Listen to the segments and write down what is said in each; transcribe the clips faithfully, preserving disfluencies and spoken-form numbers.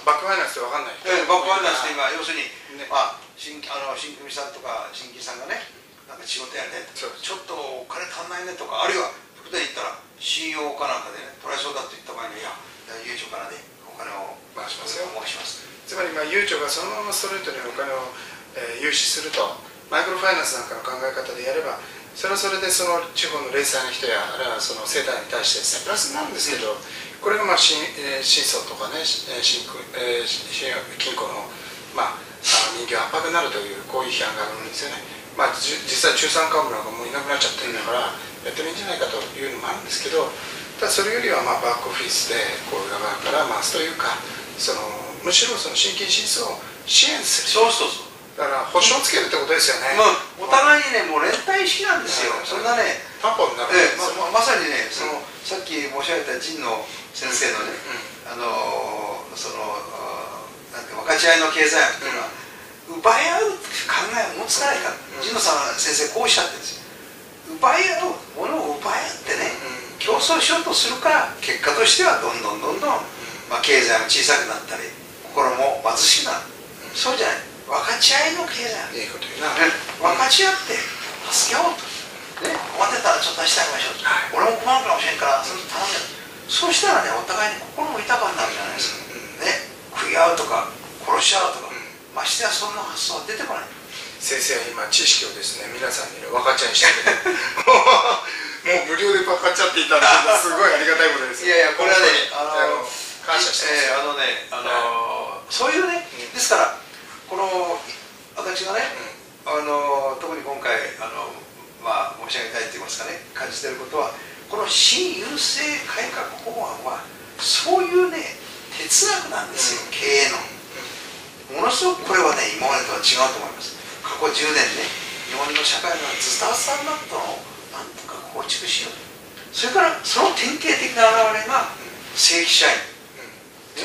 バックファイナンスって分かんない。 えー、バックファイナンスって今要するに、ね、まあ新あの新組さんとか新規さんがね、なんか仕事やりたいと、ちょっとお金足んないねとか、あるいは福田に言ったら シーイーオー かなんかでね取られそうだと言った場合に、いやゆうちょからねお金を回しますよ、回します。 つまりまあゆうちょがそのままストレートにお金を、えー、融資すると、マイクロファイナンスなんかの考え方でやれば、それはそれでその地方の零細な人や、あるいはその世帯に対してですね、プラスなんですけど、うん、これがまあ新新創とかね、新えー、新金庫の、まあ、人気圧迫になるという、こういう批判があるんですよね。まあ、実際中産幹部なんかもういなくなっちゃってるんだから、やってもいいんじゃないかというのもあるんですけど、ただそれよりはまあバックオフィスでこういう側から回すというか、そのむしろその新金新創を支援する。 そうそうそう。 だから保証つけるってことですよね。 まあ、お互いにね、もう連帯意識なんですよ。そんなね、 担保になるんですよ。まさにね、そのさっき申し上げた神野先生のね、あのそのなんか分かち合いの経済学っていうのは、奪い合う考えを持つかないか、神野さん先生こうおっしゃってるんですよ。奪い合うものを奪い合ってね、競争しようとするから結果としてはどんどんどんどん、まあ、経済も小さくなったり心も貧しくなる。そうじゃない。分かち合いの経済、 いいこと言うな、 ね、分かち合って助け合おうと、ね、困ってたらちょっと出してあげましょうと、はい、俺も困るかもしれんからそれ頼んでる。そうしたらね、お互いに心も豊かになるじゃないですか、ね、食い合うとか殺し合うとか、ましてやそんな発想は出てこない。 先生は今知識をですね、皆さんに、ね、分かち合いしてくれてもう無料で分かち合っていただいてすごいありがたいことです。 いやいや、これはね、あの感謝してます、 えー、あのね、あのー、そういうね、ですからこの私がね、うん、あの特に今回あの、まあ、申し上げたいと言いますかね、感じていることは、この新郵政改革法案はそういうね哲学なんですよ、うん、経営の。ものすごくこれはね、今までとは違うと思います。過去じゅうねんね、日本の社会がズタズタになったのをなんとか構築しよう。それからその典型的な表れが正規社員、うん、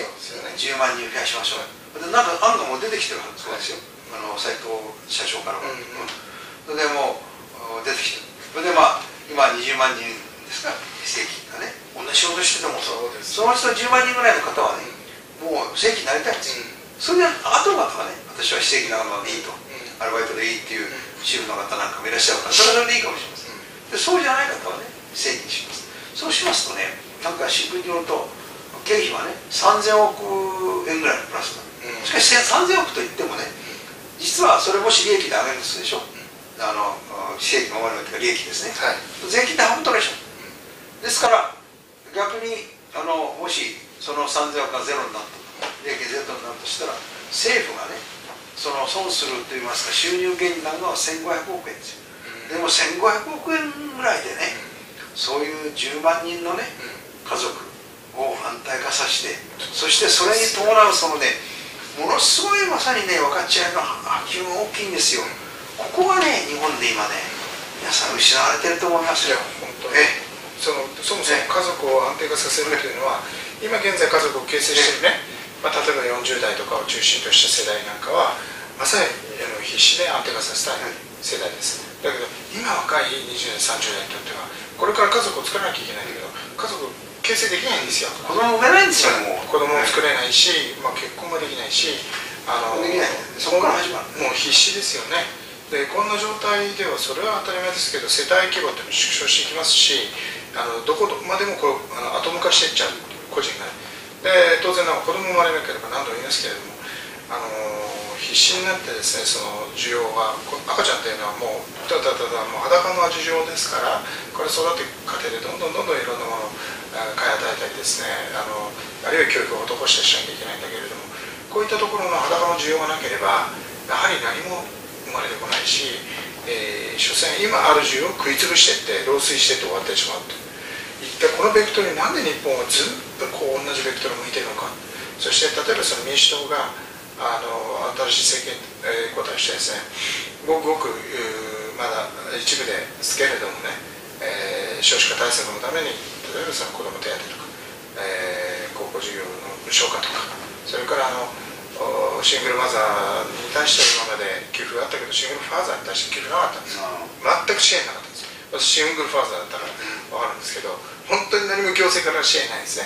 ね、じゅうまんにん増やしましょう。なんか案がもう出てきてるはずですよ、あの斉藤社長からは、うんうん、それでもう出てきてる。それでまあ今にじゅうまんにんですか、非正規がね、同じ仕事してても そ, その人じゅうまんにんぐらいの方はね、もう正規になりたいんですよ、うん、それで後の方はね、私は非正規なのでいいと、うん、アルバイトでいいっていう主婦の方なんかもいらっしゃるから、それはそれでいいかもしれません、うん、でそうじゃない方はね、正規にします。そうしますとね、なんか新聞によると経費はねさんぜんおくえんぐらいのプラスだ。しかしさんぜんおくといってもね、実はそれもし利益で上げるとするでしょ、あの非正規の守るというか利益ですね、はい、税金で半分取れちゃう。ですから逆にあのもしそのさんぜんおくがゼロになったと、利益ゼロになるとしたら、政府がねその損するといいますか収入源になるのはせんごひゃくおくえんですよ。でもせんごひゃくおくえんぐらいでね、そういうじゅうまんにんのね家族を安泰化させて、そしてそれに伴うそのね、ものすごいまさにね、分かち合いの波及が大きいんですよ。ここがね、日本で今ね、皆さん失われてると思いますよ。 本当にえそのそもそも家族を安定化させるというのは、今現在家族を形成しているね、まあ、例えばよんじゅうだいとかを中心とした世代なんかは、まさに必死で安定化させたい世代です。だけど、今若いにじゅうだい、さんじゅうだいにとっては、これから家族を作らなきゃいけないんだけど、家族形成できないんですよ。 子供産めないんですよ、もう。 子供も作れないし、まあ、結婚もできないし、あのできない。そこから始まる。 もう必死ですよね。で、こんな状態ではそれは当たり前ですけど、世帯規模っていうのも縮小していきますし、あのどこまでもこうあの後向かしていっちゃう個人が。で、当然な子供生まれなければ何度も言いますけれども、あの必死になってですね、その需要が、赤ちゃんっていうのはもうただただもう裸の事情ですから、これ育ていく過程でどんどんどんどんいろんなものを買い与えたりですね、あのあるいは教育を施してしなきゃいけないんだけれども、こういったところの裸の需要がなければやはり何も生まれてこないし、えー、所詮今ある需要を食い潰していって老衰していって終わってしまうといったこのベクトルになんで日本はずっとこう同じベクトルを向いているのか。そして例えばその民主党があの新しい政権、えー、交代してですね、ごくごくまだ一部ですけれどもね、えー、少子化対策のために例えばその子ども手当とか、えー、高校授業の無償化とか、それからあのシングルマザーに対しては今まで給付があったけど、シングルファーザーに対して給付なかったんですよ。全く支援なかったんですよ。私シングルファーザーだったら分かるんですけど、本当に何も行政から支援ないんですね。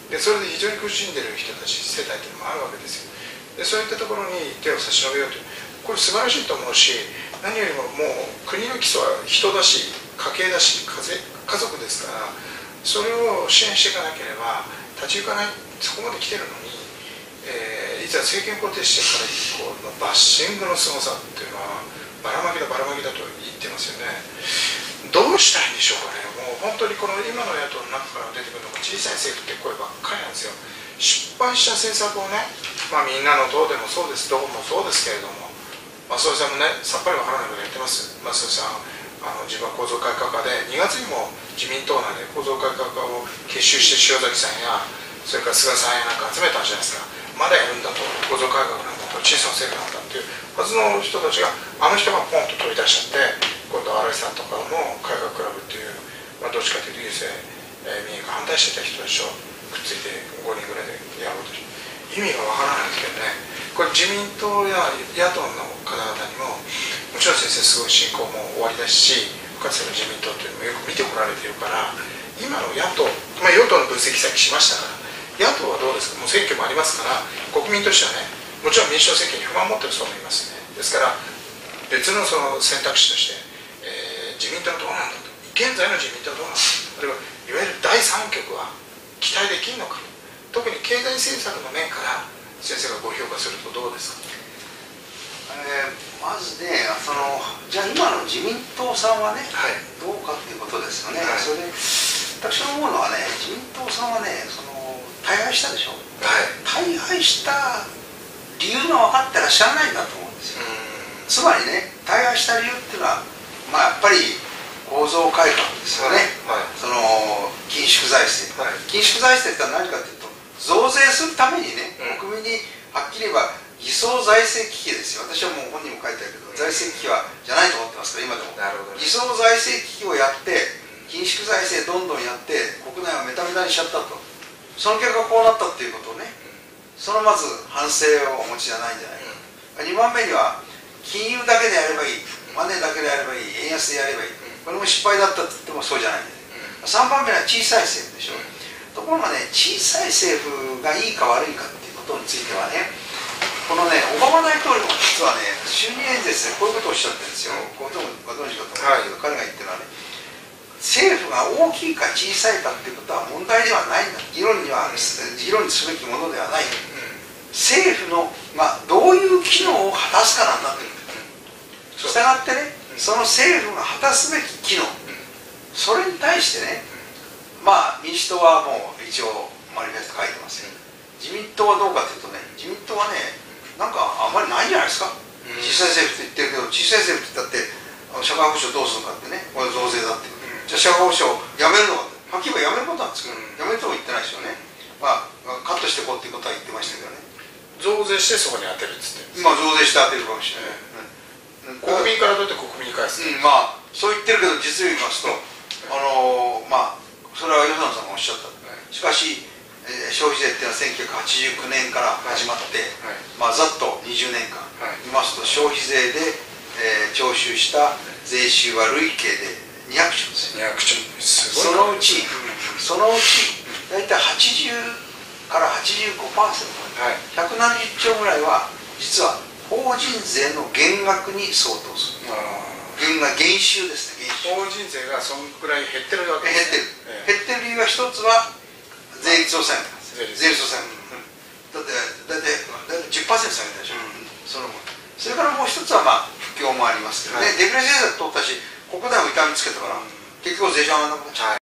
でそれで非常に苦しんでいる人たち世帯というのもあるわけですよ。でそういったところに手を差し伸べようという、これ素晴らしいと思うし、何よりももう国の基礎は人だし家計だし家族ですから、それを支援していかなければ立ち行かない、そこまで来てるのに、えー、いざ政権固定してから以降のバッシングのすごさっていうのはばらまきだばらまきだと言ってますよね。どうしたいんでしょうかね。もう本当にこの今の野党の中から出てくるのが小さい政府って声ばっかりなんですよ。失敗した政策をね、まあ、みんなの党でもそうです、どこもそうですけれども、増尾さんもね、さっぱりわからないことやってます。増尾さん、あの自分は構造改革家で、にがつにも自民党内で構造改革家を結集して塩崎さんや、それから菅さんやなんか集めたんじゃないですか。まだやるんだと、構造改革なんだと、小さな政府なんだっていうはずの人たちが、あの人がポンと飛び出しちゃって、今度は荒井さんとかも改革クラブっていう、まあ、どっちかというと郵政民営が反対してた人たちをくっついてごにんぐらいでやろうとして、意味がわからないんですけどね。これ自民党や野党の方々にも、もちろん先生すごい進行も終わりだし、かつての自民党というのもよく見てこられているから、今の野党、まあ、与党の分析さっきしましたから、野党はどうですか。もう選挙もありますから、国民としてはね、もちろん民主党政権に不満を持っている人もいますね。ですから別のその選択肢として、えー、自民党はどうなんだと、現在の自民党はどうなんだと、あるいはいわゆるだいさん局は期待できるのか、特に経済政策の面から先生がご評価するとどうですか。 えー、まずね、そのじゃあ今の自民党さんはね、はい、どうかっていうことですよね。はい、それで私が思うのはね、自民党さんはね、その大敗したでしょ。はい、大敗した理由が分かってらっしゃらないんだと思うんですよ。つまりね、大敗した理由っていうのは、まあ、やっぱり構造改革ですよね。はいはい、その緊縮財政、はい、緊縮財政ってのは何かというと、増税するためにね、うん、国民にはっきり言えば偽装財政危機ですよ。私はもう本人も書いてあるけど、財政危機はじゃないと思ってますから、今でも。なるほどね、偽装財政危機をやって、緊縮財政どんどんやって、国内をメタメタにしちゃったと。その結果こうなったっていうことをね、そのまず反省をお持ちじゃないんじゃないか。にばんめには、金融だけでやればいい、マネーだけでやればいい、円安でやればいい、これも失敗だったって言ってもそうじゃないんだよね。さんばんめは小さい政府でしょ。ところがね、小さい政府がいいか悪いかっていうことについてはね、このね、オバマ大統領も実はね、就任演説でこういうことをおっしゃってるんですよ。ご存知かと思うんですけど、彼が言ってるのはね、政府が大きいか小さいかっていうことは問題ではないんだ。議論には、議論にすべきものではない。政府の、まあ、どういう機能を果たすかなんだという。したがってね、その政府が果たすべき機能、それに対してね、まあ民主党はもう一応マニフェスト書いてますよ。自民党はどうかというとね、自民党はね、なんかあんまりないんじゃないですか。小さい政府と言ってるけど、小さい政府って言ったって、社会保障どうするかってね、これ増税だって。じゃあ社会保障やめるのかって、はっきり言えばやめることなんですけど、やめるとも言ってないですよね。まあ、カットしていこうっていうことは言ってましたけどね。 増税してそこに当てるっつって。 まあ増税して当てるかもしれない。 国民からとって国民に返す。 うん、まあ、そう言ってるけど、実を言いますと、あのー、まあ、それは与野さんがおっしゃった。しかし、えー、消費税っていうのはせんきゅうひゃくはちじゅうきゅうねんから始まって、はいはい、まあ、ざっとにじゅうねんかん、はい、見ますと、消費税で、えー、徴収した税収は累計でにひゃくちょうですよ。にひゃくちょう、すごい。そのうち、そのうち、大体はちじゅうからはちじゅうごパーセント、はい、ひゃくななじゅっちょうぐらいは、実は法人税の減額に相当する。減額、減収ですね、減収。 法人税がそのくらい減ってるわけですね。 減ってる。減ってる理由は一つは、税率を下げたんです。税率を下げた。だって、だいたい じゅっパーセント 下げたでしょ。うん、そのそれからもう一つは、まあ、不況もありますけどね、はい、デフレ政策取ったし、国内を痛みつけたから、結局税収上がらなくなっちゃう。はい。